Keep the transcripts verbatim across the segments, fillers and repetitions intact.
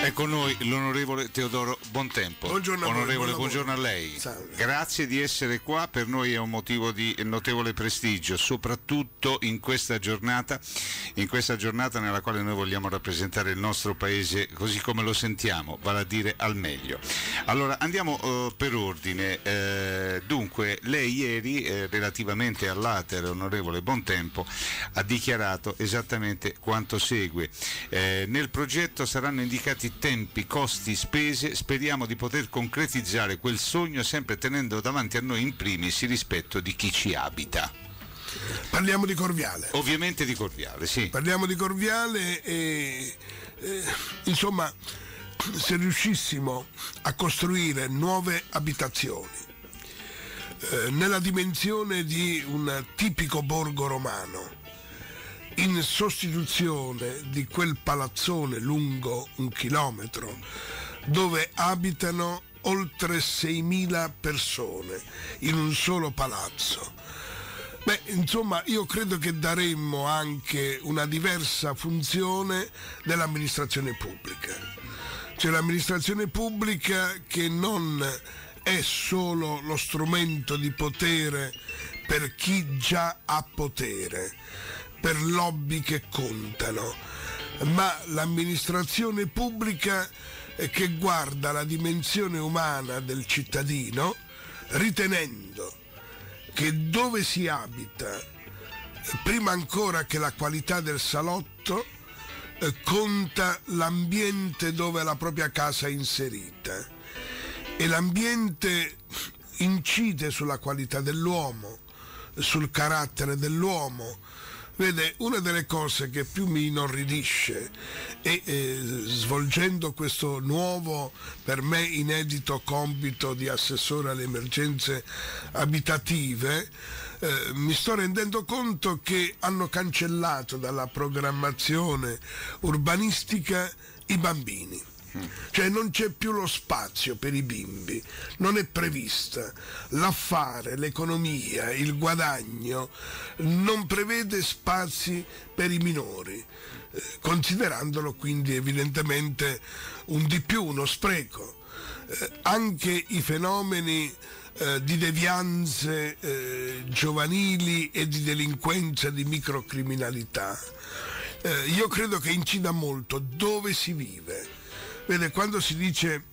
È con noi l'onorevole Teodoro Bontempo. Buongiorno. Onorevole, buon buongiorno a lei. Salve. Grazie di essere qua, per noi è un motivo di notevole prestigio, soprattutto in questa giornata, in questa giornata nella quale noi vogliamo rappresentare il nostro paese così come lo sentiamo, vale a dire al meglio. Allora andiamo uh, per ordine. Eh, dunque, lei ieri eh, relativamente all'A T E R, onorevole Bontempo, ha dichiarato esattamente quanto segue. Eh, nel progetto saranno indicati tempi, costi, spese, speriamo di poter concretizzare quel sogno sempre tenendo davanti a noi in primis il rispetto di chi ci abita. Parliamo di Corviale. Ovviamente di Corviale, sì. Parliamo di Corviale e eh, insomma, se riuscissimo a costruire nuove abitazioni eh, nella dimensione di un tipico borgo romano, in sostituzione di quel palazzone lungo un chilometro dove abitano oltre seimila persone in un solo palazzo, beh, insomma, io credo che daremmo anche una diversa funzione dell'amministrazione pubblica. Cioè l'amministrazione pubblica che non è solo lo strumento di potere per chi già ha potere, per lobby che contano, ma l'amministrazione pubblica che guarda la dimensione umana del cittadino, ritenendo che dove si abita, prima ancora che la qualità del salotto, eh, conta l'ambiente dove la propria casa è inserita, e l'ambiente incide sulla qualità dell'uomo, sul carattere dell'uomo. Vede, una delle cose che più mi inorridisce è eh, svolgendo questo nuovo, per me inedito compito di assessore alle emergenze abitative, eh, mi sto rendendo conto che hanno cancellato dalla programmazione urbanistica i bambini. Cioè non c'è più lo spazio per i bimbi, non è prevista. L'affare, l'economia, il guadagno non prevede spazi per i minori, eh, considerandolo quindi evidentemente un di più, uno spreco. Eh, anche i fenomeni eh, di devianze eh, giovanili e di delinquenza, di microcriminalità, eh, io credo che incida molto dove si vive. Vede, quando si dice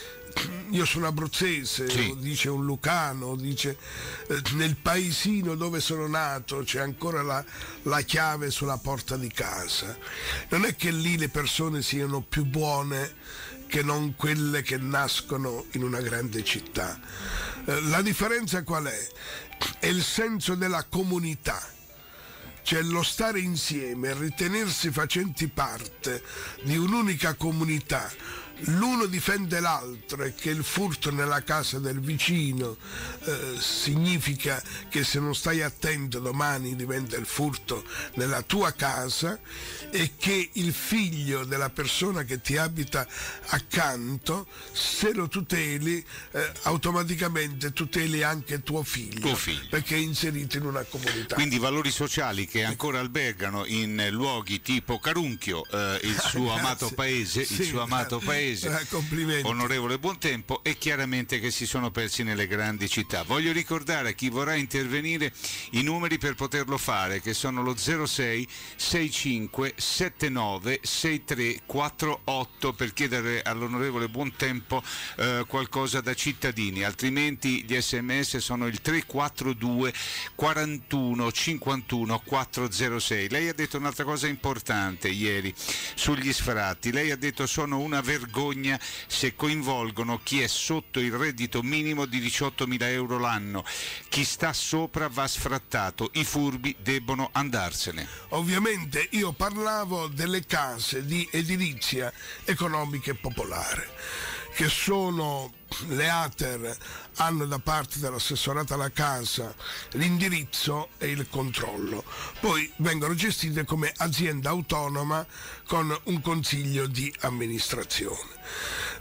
io sono abruzzese, sì, o dice un lucano, dice eh, nel paesino dove sono nato c'è ancora la, la chiave sulla porta di casa, non è che lì le persone siano più buone che non quelle che nascono in una grande città. Eh, la differenza qual è? È il senso della comunità. Cioè lo stare insieme, ritenersi facenti parte di un'unica comunità, l'uno difende l'altro, e che il furto nella casa del vicino eh, significa che se non stai attento domani diventa il furto nella tua casa, e che il figlio della persona che ti abita accanto, se lo tuteli, eh, automaticamente tuteli anche tuo figlio, tuo figlio, perché è inserito in una comunità. Quindi valori sociali che ancora albergano in luoghi tipo Carunchio, eh, il suo Grazie. amato paese, Sì, il suo amato paese, eh, complimenti. onorevole Bontempo, e chiaramente che si sono persi nelle grandi città. Voglio ricordare a chi vorrà intervenire i numeri per poterlo fare, che sono lo zero sei sessantacinque settantanove sessantatré quarantotto, per chiedere all'onorevole Bontempo eh, qualcosa da cittadini, altrimenti gli sms sono il tre quattro due quarantuno cinquantuno quattrocentosei. Lei ha detto un'altra cosa importante ieri sugli sfratti, lei ha detto sono una vergogna se coinvolgono chi è sotto il reddito minimo di diciottomila euro l'anno, chi sta sopra va sfrattato, i furbi debbono andarsene. Ovviamente io parlavo delle case di edilizia economica e popolare, che sono le A T E R, hanno da parte dell'assessorato alla casa l'indirizzo e il controllo, poi vengono gestite come azienda autonoma con un consiglio di amministrazione.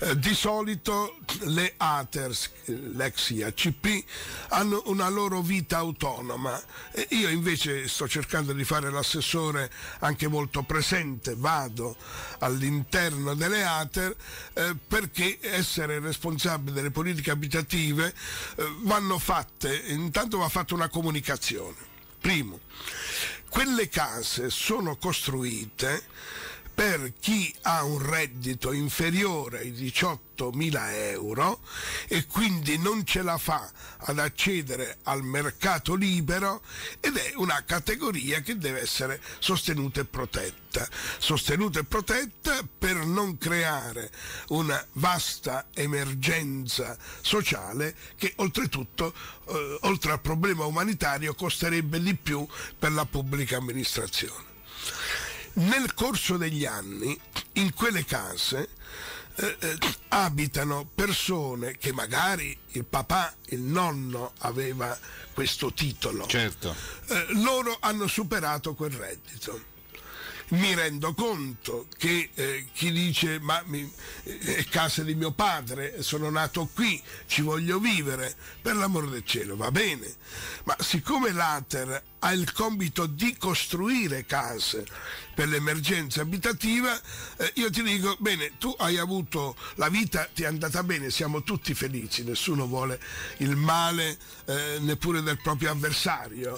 Eh, di solito le ATER, l'ex I A C P, hanno una loro vita autonoma. E io invece sto cercando di fare l'assessore anche molto presente, vado all'interno delle ATER eh, perché essere responsabile delle politiche abitative eh, vanno fatte, intanto va fatta una comunicazione. Primo, quelle case sono costruite per chi ha un reddito inferiore ai diciottomila euro e quindi non ce la fa ad accedere al mercato libero, ed è una categoria che deve essere sostenuta e protetta. Sostenuta e protetta per non creare una vasta emergenza sociale che oltretutto, eh, oltre al problema umanitario, costerebbe di più per la pubblica amministrazione. Nel corso degli anni in quelle case eh, eh, abitano persone che magari il papà, il nonno aveva questo titolo. Certo. Eh, loro hanno superato quel reddito. Mi rendo conto che eh, chi dice ma mi, è casa di mio padre, sono nato qui, ci voglio vivere, per l'amor del cielo, va bene, ma siccome l'ATER ha il compito di costruire case per l'emergenza abitativa, eh, io ti dico, bene, tu hai avuto, la vita ti è andata bene, siamo tutti felici, nessuno vuole il male eh, neppure del proprio avversario.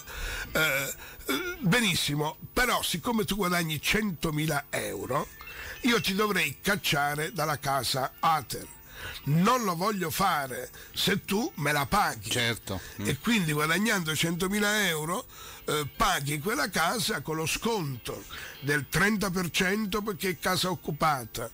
Eh, benissimo, però siccome tu guadagni centomila euro, io ti dovrei cacciare dalla casa ATER. Non lo voglio fare se tu me la paghi. Certo. Mm. E quindi guadagnando centomila euro eh, paghi quella casa con lo sconto del trenta per cento perché è casa occupata,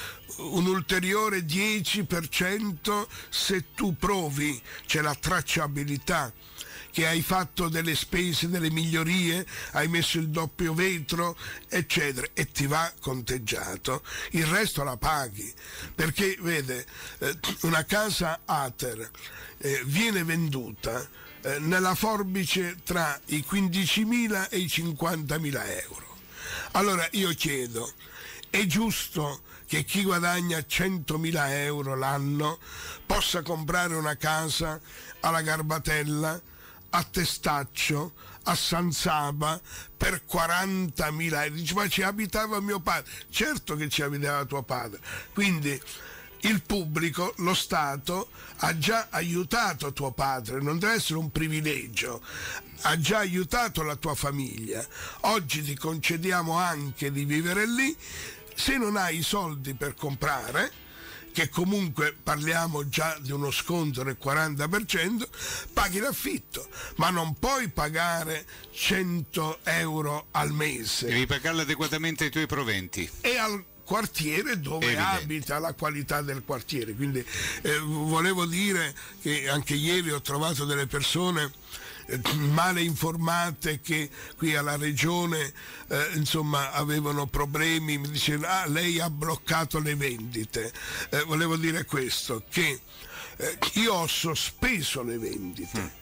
un ulteriore dieci per cento se tu provi, c'è la tracciabilità, che hai fatto delle spese, delle migliorie, hai messo il doppio vetro, eccetera, e ti va conteggiato. Il resto la paghi, perché vede, eh, una casa ATER eh, viene venduta eh, nella forbice tra i quindicimila e i cinquantamila euro. Allora io chiedo, è giusto che chi guadagna centomila euro l'anno possa comprare una casa alla Garbatella, a Testaccio, a San Saba per quarantamila euro? Dice, ma ci abitava mio padre. Certo che ci abitava tuo padre. Quindi il pubblico, lo Stato, ha già aiutato tuo padre, non deve essere un privilegio, ha già aiutato la tua famiglia. Oggi ti concediamo anche di vivere lì. Se non hai i soldi per comprare, che comunque parliamo già di uno sconto del quaranta per cento, paghi l'affitto, ma non puoi pagare cento euro al mese. Devi pagarlo adeguatamente ai tuoi proventi. E al quartiere dove Evidente. abita, la qualità del quartiere. Quindi eh, volevo dire che anche ieri ho trovato delle persone eh, male informate che qui alla regione eh, insomma avevano problemi, mi dicevano ah lei ha bloccato le vendite. Eh, volevo dire questo, che eh, io ho sospeso le vendite. Mm.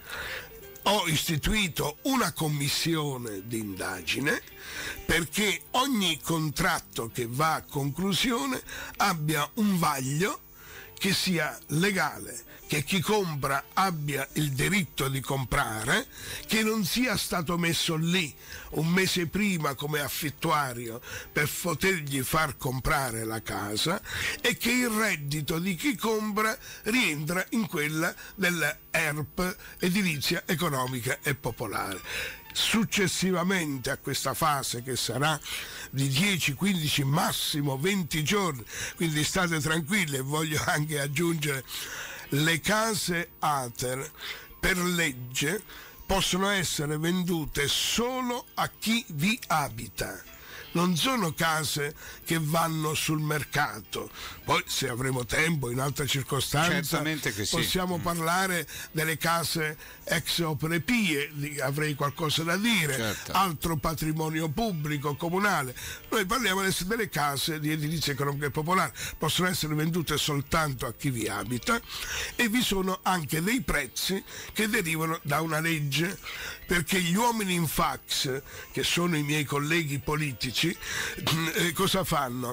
Ho istituito una commissione di indagine perché ogni contratto che va a conclusione abbia un vaglio che sia legale, che chi compra abbia il diritto di comprare, che non sia stato messo lì un mese prima come affittuario per potergli far comprare la casa, e che il reddito di chi compra rientra in quella della E R P, edilizia economica e popolare. Successivamente a questa fase, che sarà di dieci, quindici, massimo venti giorni, quindi state tranquilli, e voglio anche aggiungere, le case ATER per legge possono essere vendute solo a chi vi abita. Non sono case che vanno sul mercato. Poi se avremo tempo in altra circostanza che sì. possiamo mm. parlare delle case ex opere pie, avrei qualcosa da dire, certo. Altro patrimonio pubblico, comunale. Noi parliamo adesso delle case di edilizia economica e popolare, possono essere vendute soltanto a chi vi abita, e vi sono anche dei prezzi che derivano da una legge, perché gli uomini in fax, che sono i miei colleghi politici, eh, cosa fanno?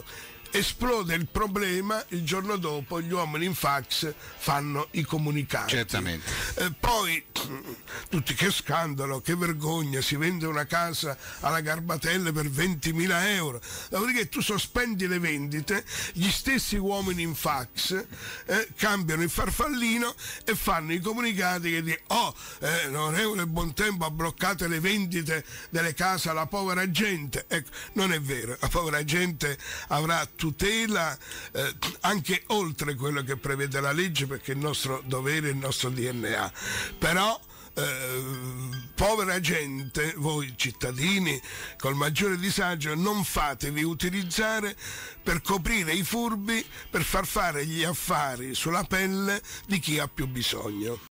esplode il problema, il giorno dopo gli uomini in fax fanno i comunicati. Certamente. Eh, poi tutti, che scandalo, che vergogna, si vende una casa alla Garbatelle per ventimila euro. Dopodiché tu sospendi le vendite, gli stessi uomini in fax eh, cambiano il farfallino e fanno i comunicati che dicono: oh, eh, l'onorevole Bontempo ha bloccato le vendite delle case alla povera gente. Ecco, non è vero, la povera gente avrà tutela eh, anche oltre quello che prevede la legge, perché è il nostro dovere, il nostro D N A. Però Eh, povera gente, voi cittadini col maggiore disagio, non fatevi utilizzare per coprire i furbi, per far fare gli affari sulla pelle di chi ha più bisogno.